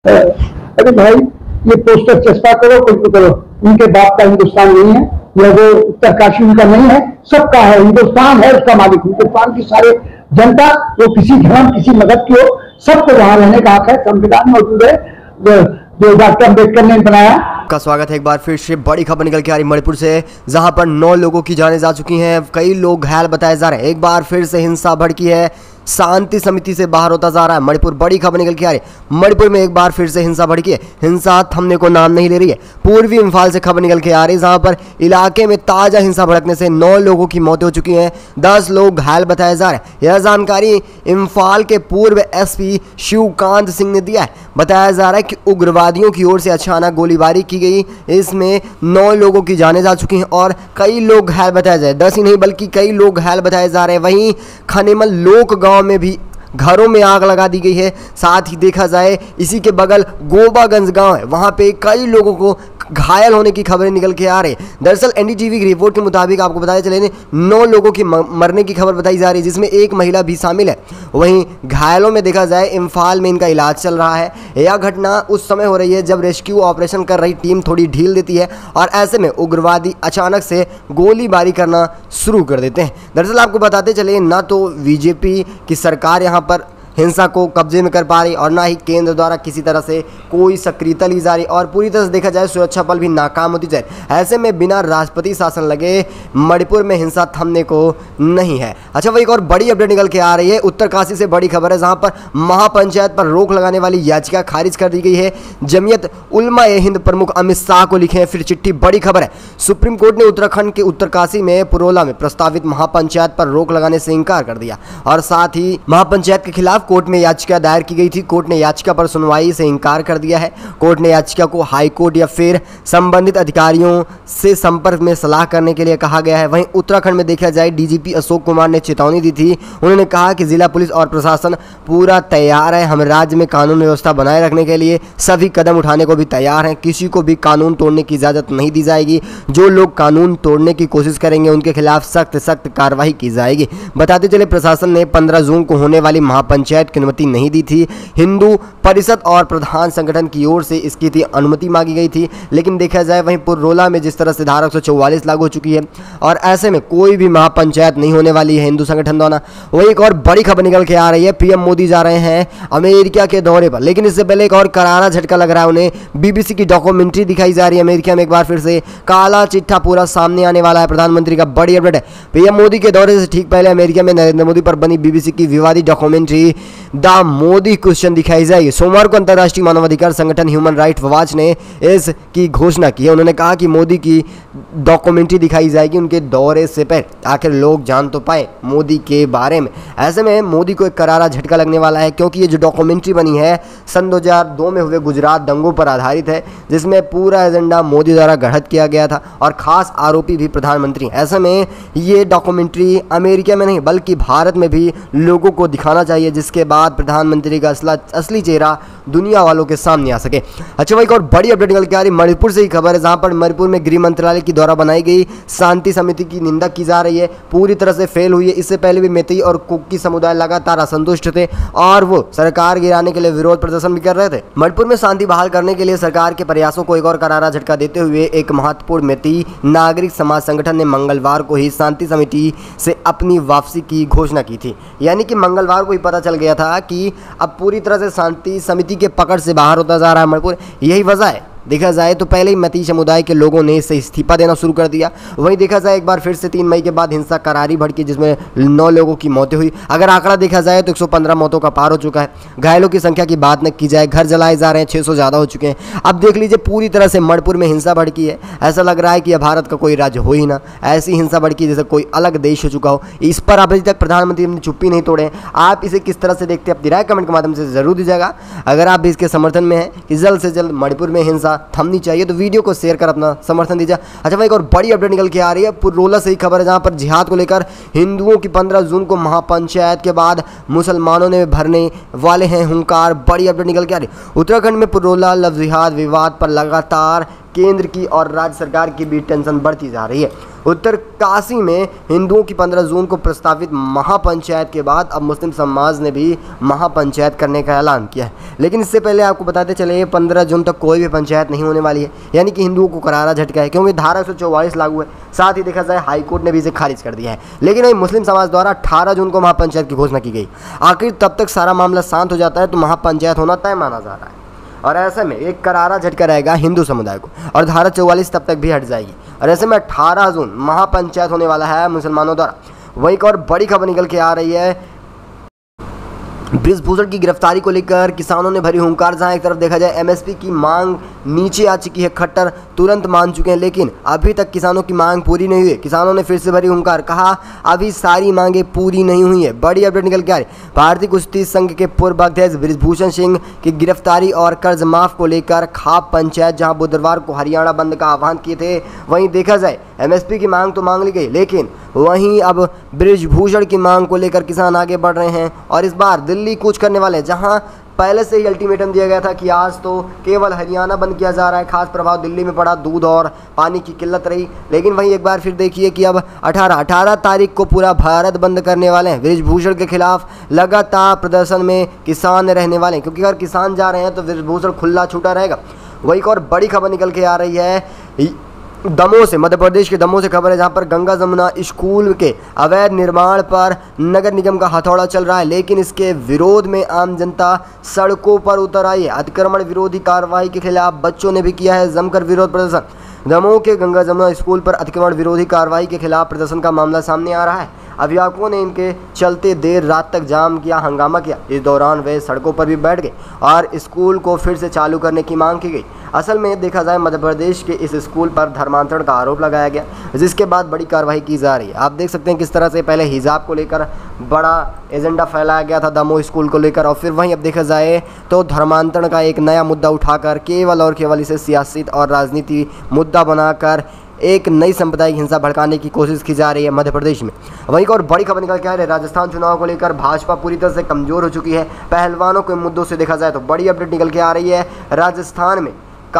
अरे भाई, ये पोस्टर चस्पा करो, कुछ तो करो, उनके बाप का हिंदुस्तान नहीं है, या वो उत्तरकाशी उनका नहीं है, सबका है। हिंदुस्तान है उसका मालिक, हिंदुस्तान की सारे जनता, वो किसी धर्म किसी मदद की हो, सबको वहां रहने का हक है। संविधान मौजूद है जो डॉक्टर अम्बेडकर ने बनाया। का स्वागत है एक बार फिर से। बड़ी खबर निकल के आ रही मणिपुर से, जहां पर 9 लोगों की जानें जा चुकी हैं, कई लोग घायल बताए जा रहे हैं। एक बार फिर से हिंसा भड़की है, शांति समिति से बाहर होता जा रहा है मणिपुर। बड़ी खबर निकल के आ रही है, मणिपुर में एक बार फिर से हिंसा भड़की है। हिंसा थमने को नाम नहीं ले रही है। पूर्वी इम्फाल से खबर निकल के आ रही है, जहां पर इलाके में ताजा हिंसा भड़कने से 9 लोगों की मौतें हो चुकी हैं, 10 लोग घायल बताए जा रहे हैं। यह जानकारी इम्फाल के पूर्व एसपी शिवकांत सिंह ने दिया है। बताया जा रहा है कि उग्रवादियों की ओर से अचानक गोलीबारी की गई, इसमें 9 लोगों की जानें जा चुकी हैं और कई लोग घायल बताए जा रहे हैं। 10 ही नहीं बल्कि कई लोग घायल बताए जा रहे हैं। वहीं खनेमल लोक गांव में भी घरों में आग लगा दी गई है। साथ ही देखा जाए इसी के बगल गोबागंज गांव है, वहां पे कई लोगों को घायल होने की खबरें निकल के आ रही है। दरअसल एनडीटीवी की रिपोर्ट के मुताबिक आपको बताया चले 9 लोगों की मरने की खबर बताई जा रही है, जिसमें एक महिला भी शामिल है। वहीं घायलों में देखा जाए इम्फाल में इनका इलाज चल रहा है। यह घटना उस समय हो रही है जब रेस्क्यू ऑपरेशन कर रही टीम थोड़ी ढील देती है और ऐसे में उग्रवादी अचानक से गोलीबारी करना शुरू कर देते हैं। दरअसल आपको बताते चले, ना तो बीजेपी की सरकार यहाँ पर हिंसा को कब्जे में कर पा रही और ना ही केंद्र द्वारा किसी तरह से कोई सक्रियता ली जा रही और पूरी तरह से देखा जाए सुरक्षा बल भी नाकाम होती जाए। ऐसे में बिना राष्ट्रपति शासन लगे मणिपुर में हिंसा थमने को नहीं है। अच्छा, वही एक और बड़ी अपडेट निकल के आ रही है। उत्तरकाशी से बड़ी खबर है, जहां पर महापंचायत पर रोक लगाने वाली याचिका खारिज कर दी गई है। जमीयत उलमा ए हिंद प्रमुख अमित शाह को लिखे हैं फिर चिट्ठी। बड़ी खबर है, सुप्रीम कोर्ट ने उत्तराखंड के उत्तरकाशी में पुरोला में प्रस्तावित महापंचायत पर रोक लगाने से इंकार कर दिया और साथ ही महापंचायत के खिलाफ कोर्ट में याचिका दायर की गई थी। कोर्ट ने याचिका पर सुनवाई से इंकार कर दिया है। कोर्ट ने याचिका को हाई कोर्ट या फिर संबंधित अधिकारियों से संपर्क में सलाह करने के लिए कहा गया है। वहीं उत्तराखंड में देखा जाए डीजीपी अशोक कुमार ने चेतावनी दी थी। उन्होंने कहा कि जिला पुलिस और प्रशासन पूरा तैयार है, हम राज्य में कानून व्यवस्था बनाए रखने के लिए सभी कदम उठाने को भी तैयार हैं। किसी को भी कानून तोड़ने की इजाजत नहीं दी जाएगी। जो लोग कानून तोड़ने की कोशिश करेंगे उनके खिलाफ सख्त कार्रवाई की जाएगी। बताते चले, प्रशासन ने 15 जून को होने वाली महापंचायत की अनुमति नहीं दी थी। हिंदू परिषद और प्रधान संगठन की ओर से इसकी अनुमति मांगी गई थी, लेकिन देखा जाए वहीं पुरोला में जिस तरह से धारा 144 लागू हो चुकी है और ऐसे में कोई भी महापंचायत नहीं होने वाली है हिंदू संगठन द्वारा। वही एक और बड़ी खबर निकल के आ रही है, पीएम मोदी जा रहे हैं अमेरिका के दौरे पर, लेकिन इससे पहले एक और करारा झटका लग रहा है उन्हें। बीबीसी की डॉक्यूमेंट्री दिखाई जा रही है। अमेरिका में एक बार फिर से काला चिट्ठा पूरा सामने आने वाला है। प्रधानमंत्री का बड़ी अपडेट है। पीएम मोदी के दौरे से ठीक पहले अमेरिका में नरेंद्र मोदी पर बनी बीबीसी की विवादित डॉक्यूमेंट्री द मोदी क्वेश्चन दिखाई जाएगी। सोमवार को अंतर्राष्ट्रीय मानवाधिकार संगठन ह्यूमन राइट वॉच ने इसकी घोषणा की है। उन्होंने कहा कि मोदी की डॉक्यूमेंट्री दिखाई जाएगी उनके दौरे से पहले, आखिर लोग जान तो पाए मोदी के बारे में। ऐसे में मोदी को एक करारा झटका लगने वाला है, क्योंकि ये जो डॉक्यूमेंट्री बनी है सन 2002 में हुए गुजरात दंगों पर आधारित है, जिसमें पूरा एजेंडा मोदी द्वारा गढ़त किया गया था और खास आरोपी भी प्रधानमंत्री। ऐसे में ये डॉक्यूमेंट्री अमेरिका में नहीं बल्कि भारत में भी लोगों को दिखाना चाहिए, जिसके बाद प्रधानमंत्री का असली चेहरा दुनिया वालों के सामने आ सके। अच्छा, वही एक और बड़ी अपडेट निकल के आ रही मणिपुर से ही खबर है, जहां पर मणिपुर में गृह मंत्रालय की द्वारा बनाई गई शांति समिति की निंदा की जा रही है, पूरी तरह से फेल हुई है। इससे पहले भी मेतई और कुकी समुदाय लगातार असंतुष्ट थे और वो सरकार गिराने के लिए विरोध प्रदर्शन भी कर रहे थे। मणिपुर में शांति बहाल करने के लिए सरकार के प्रयासों को एक और करारा झटका देते हुए एक महत्वपूर्ण मेतई नागरिक समाज संगठन ने मंगलवार को ही शांति समिति से अपनी वापसी की घोषणा की थी। यानी कि मंगलवार को ही पता चल गया था कि अब पूरी तरह से शांति समिति के पकड़ से बाहर होता जा रहा है मणिपुर। यही वजह है। देखा जाए तो पहले ही मेतई समुदाय के लोगों ने इससे इस्तीफा देना शुरू कर दिया। वहीं देखा जाए एक बार फिर से 3 मई के बाद हिंसा करारी भड़की, जिसमें 9 लोगों की मौतें हुई। अगर आंकड़ा देखा जाए तो 115 मौतों का पार हो चुका है। घायलों की संख्या की बात न की जाए, घर जलाए जा रहे हैं, 600 ज़्यादा हो चुके हैं। अब देख लीजिए पूरी तरह से मणिपुर में हिंसा भड़की है। ऐसा लग रहा है कि यह भारत का कोई राज्य हो ही ना, ऐसी हिंसा भड़की जैसे कोई अलग देश हो चुका हो। इस पर अभी तक प्रधानमंत्री ने चुप्पी नहीं तोड़े। आप इसे किस तरह से देखते हैं, अपनी राय कमेंट के माध्यम से जरूर दीजिएगा। अगर आप भी इसके समर्थन में हैं कि जल्द से जल्द मणिपुर में हिंसा थमनी चाहिए तो वीडियो को शेयर कर अपना समर्थन दीजिए। अच्छा, भाई एक और बड़ी अपडेट निकल के आ रही है पुरोला से ही खबर है, जहां पर जिहाद को लेकर हिंदुओं की 15 जून को महापंचायत के बाद मुसलमानों ने भरने वाले हैं हुंकार। बड़ी अपडेट निकल के आ रही है। उत्तराखंड में पुरोला लव जिहाद विवाद पर लगातार केंद्र की और राज्य सरकार की भी टेंशन बढ़ती जा रही है। उत्तरकाशी में हिंदुओं की 15 जून को प्रस्तावित महापंचायत के बाद अब मुस्लिम समाज ने भी महापंचायत करने का ऐलान किया है। लेकिन इससे पहले आपको बताते चले 15 जून तक कोई भी पंचायत नहीं होने वाली है, यानी कि हिंदुओं को करारा झटका है, क्योंकि धारा 144 लागू है। साथ ही देखा जाए हाईकोर्ट ने भी इसे खारिज कर दिया है। लेकिन वही मुस्लिम समाज द्वारा 18 जून को महापंचायत की घोषणा की गई। आखिर तब तक सारा मामला शांत हो जाता है तो महापंचायत होना तय माना जा रहा है, और ऐसे में एक करारा झटका रहेगा हिंदू समुदाय को, और धारा 44 तब तक भी हट जाएगी। और ऐसे में 18 जून महापंचायत होने वाला है मुसलमानों द्वारा। वहीं एक और बड़ी खबर निकल के आ रही है, बृजभूषण की गिरफ्तारी को लेकर किसानों ने भरी हुंकार। जहां एक तरफ देखा जाए एमएसपी की मांग नीचे आ चुकी है, खट्टर तुरंत मान चुके हैं, लेकिन अभी तक किसानों की मांग पूरी नहीं हुई है। किसानों ने फिर से भरी हुंकार, कहा अभी सारी मांगे पूरी नहीं हुई है। बड़ी अपडेट निकल के आ रही, भारतीय कुश्ती संघ के पूर्व अध्यक्ष बृजभूषण सिंह की गिरफ्तारी और कर्ज माफ को लेकर खाप पंचायत जहां बुधवार को हरियाणा बंद का आह्वान किए थे। वहीं देखा जाए एमएसपी की मांग तो मांग ली गई, लेकिन वहीं अब बृजभूषण की मांग को लेकर किसान आगे बढ़ रहे हैं और इस बार दिल्ली कूच करने वाले, जहां पहले से ही अल्टीमेटम दिया गया था कि आज तो केवल हरियाणा बंद किया जा रहा है। खास प्रभाव दिल्ली में पड़ा, दूध और पानी की किल्लत रही। लेकिन वहीं एक बार फिर देखिए कि अब 18 तारीख को पूरा भारत बंद करने वाले हैं। बृजभूषण के खिलाफ लगातार प्रदर्शन में किसान रहने वाले हैं, क्योंकि अगर किसान जा रहे हैं तो बृजभूषण खुला छूटा रहेगा। वही एक और बड़ी खबर निकल के आ रही है दमोह से, मध्य प्रदेश के दमोह से खबर है, जहां पर गंगा जमुना स्कूल के अवैध निर्माण पर नगर निगम का हथौड़ा चल रहा है। लेकिन इसके विरोध में आम जनता सड़कों पर उतर आई है। अतिक्रमण विरोधी कार्रवाई के खिलाफ बच्चों ने भी किया है जमकर विरोध प्रदर्शन। दमोह के गंगा जमुना स्कूल पर अतिक्रमण विरोधी कार्रवाई के खिलाफ प्रदर्शन का मामला सामने आ रहा है। अभिभावकों ने इनके चलते देर रात तक जाम किया, हंगामा किया। इस दौरान वे सड़कों पर भी बैठ गए और स्कूल को फिर से चालू करने की मांग की गई। असल में देखा जाए मध्य प्रदेश के इस स्कूल पर धर्मांतरण का आरोप लगाया गया, जिसके बाद बड़ी कार्रवाई की जा रही है। आप देख सकते हैं किस तरह से पहले हिजाब को लेकर बड़ा एजेंडा फैलाया गया था दमोह स्कूल को लेकर, और फिर वहीं अब देखा जाए तो धर्मांतरण का एक नया मुद्दा उठाकर केवल और केवल इसे सियासी और राजनीति मुद्दा बनाकर एक नई सांप्रदायिक हिंसा भड़काने की कोशिश की जा रही है मध्य प्रदेश में। वहीं एक और बड़ी खबर निकल के आ रही है, राजस्थान चुनाव को लेकर भाजपा पूरी तरह से कमजोर हो चुकी है। पहलवानों के मुद्दों से देखा जाए तो बड़ी अपडेट निकल के आ रही है, राजस्थान में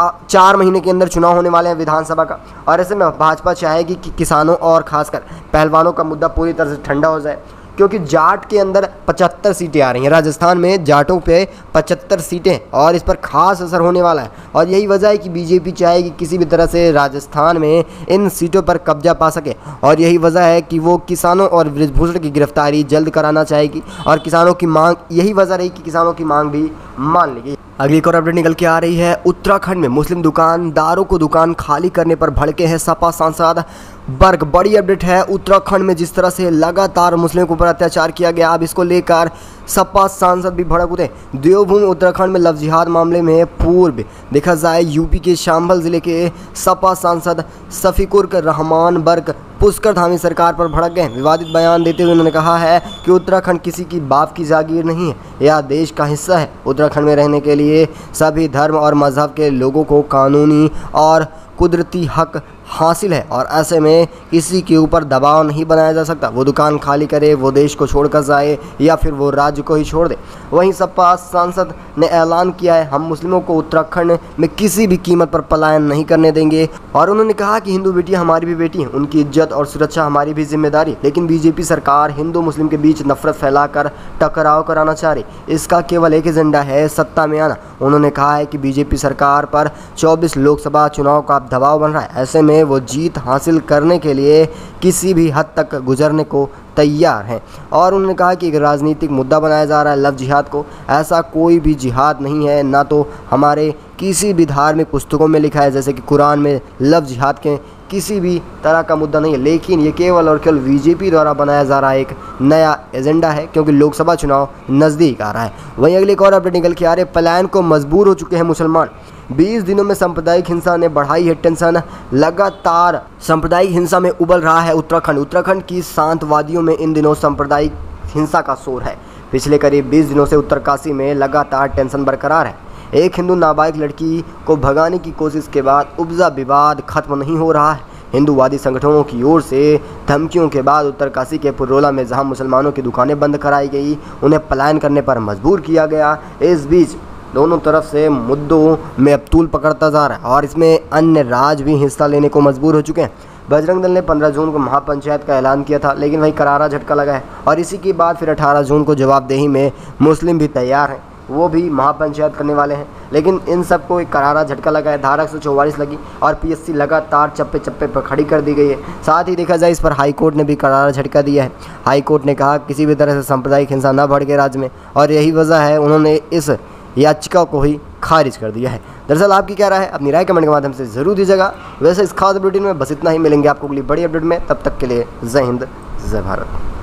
4 महीने के अंदर चुनाव होने वाले हैं विधानसभा का, और ऐसे में भाजपा चाहेगी कि किसानों और खासकर पहलवानों का मुद्दा पूरी तरह से ठंडा हो जाए, क्योंकि जाट के अंदर 75 सीटें आ रही हैं। राजस्थान में जाटों पे 75 सीटें और इस पर खास असर होने वाला है, और यही वजह है कि बीजेपी चाहेगी किसी भी तरह से राजस्थान में इन सीटों पर कब्जा पा सके, और यही वजह है कि वो किसानों और बृजभूषण की गिरफ्तारी जल्द कराना चाहेगी, और किसानों की मांग, यही वजह रही कि किसानों की मांग भी मान ली गई। अगली एक और अपडेट निकल के आ रही है, उत्तराखंड में मुस्लिम दुकानदारों को दुकान खाली करने पर भड़के हैं सपा सांसद वर्ग। बड़ी अपडेट है, उत्तराखंड में जिस तरह से लगातार मुस्लिमों के ऊपर अत्याचार किया गया, अब इसको लेकर सपा सांसद भी भड़क उठे। देवभूमि उत्तराखंड में लव जिहाद मामले में पूर्व देखा जाए यूपी के शांभल जिले के सपा सांसद शफीकुर रहमान वर्ग पुष्कर धामी सरकार पर भड़क गए। विवादित बयान देते हुए उन्होंने कहा है कि उत्तराखंड किसी की बाप की जागीर नहीं है, यह देश का हिस्सा है। उत्तराखंड में रहने के लिए सभी धर्म और मजहब के लोगों को कानूनी और कुदरती हक हासिल है, और ऐसे में किसी के ऊपर दबाव नहीं बनाया जा सकता। वो दुकान खाली करे, वो देश को छोड़कर जाए, या फिर वो राज्य को ही छोड़ दे। वहीं सपा सांसद ने ऐलान किया है, हम मुस्लिमों को उत्तराखंड में किसी भी कीमत पर पलायन नहीं करने देंगे, और उन्होंने कहा कि हिंदू बेटियां हमारी भी बेटी हैं, उनकी इज्जत और सुरक्षा हमारी भी जिम्मेदारी। लेकिन बीजेपी सरकार हिंदू मुस्लिम के बीच नफरत फैलाकर टकराव कराना चाह रही, इसका केवल एक एजेंडा है, सत्ता में आना। उन्होंने कहा है कि बीजेपी सरकार पर 24 लोकसभा चुनाव का दबाव बन रहा है, ऐसे में वो जीत हासिल करने के लिए किसी भी हद तक गुजरने को तैयार हैं। और उन्होंने कहा कि एक राजनीतिक मुद्दा बनाया जा रहा है लव जिहाद को, ऐसा कोई भी जिहाद नहीं है, ना तो हमारे किसी भी धार्मिक पुस्तकों में लिखा है, जैसे कि कुरान में लव जिहाद के किसी भी तरह का मुद्दा नहीं है। लेकिन ये केवल और केवल बीजेपी द्वारा बनाया जा रहा एक नया एजेंडा है, क्योंकि लोकसभा चुनाव नज़दीक आ रहा है। वहीं अगली एक और अपडेट निकल के आ रहे, पलायन को मजबूर हो चुके हैं मुसलमान। 20 दिनों में सांप्रदायिक हिंसा ने बढ़ाई है टेंशन, लगातार सांप्रदायिक हिंसा में उबल रहा है उत्तराखंड। उत्तराखंड की शांत वादियों में इन दिनों सांप्रदायिक हिंसा का शोर है। पिछले करीब 20 दिनों से उत्तरकाशी में लगातार टेंशन बरकरार है। एक हिंदू नाबालिग लड़की को भगाने की कोशिश के बाद उपजा विवाद खत्म नहीं हो रहा है। हिंदूवादी संगठनों की ओर से धमकियों के बाद उत्तरकाशी के पुरोला में जहां मुसलमानों की दुकानें बंद कराई गई, उन्हें पलायन करने पर मजबूर किया गया। इस बीच दोनों तरफ से मुद्दों में अब तूल पकड़ता जा रहा है और इसमें अन्य राज्य भी हिस्सा लेने को मजबूर हो चुके हैं। बजरंग दल ने 15 जून को महापंचायत का ऐलान किया था, लेकिन वही करारा झटका लगा है और इसी के बाद फिर 18 जून को जवाबदेही में मुस्लिम भी तैयार हैं, वो भी महापंचायत करने वाले हैं। लेकिन इन सबको एक करारा झटका लगा है, धारा 144 लगी और पीएससी लगातार चप्पे चप्पे पर खड़ी कर दी गई है। साथ ही देखा जाए इस पर हाई कोर्ट ने भी करारा झटका दिया है। हाई कोर्ट ने कहा किसी भी तरह से सांप्रदायिक हिंसा न भड़के राज्य में, और यही वजह है उन्होंने इस याचिका को ही खारिज कर दिया है। दरअसल आपकी क्या राय है? अपनी राय कमेंट के माध्यम से जरूर दीजिएगा। वैसे इस खास बुलेटिन में बस इतना ही, मिलेंगे आपको अगली बड़ी अपडेट में, तब तक के लिए जय हिंद जय भारत।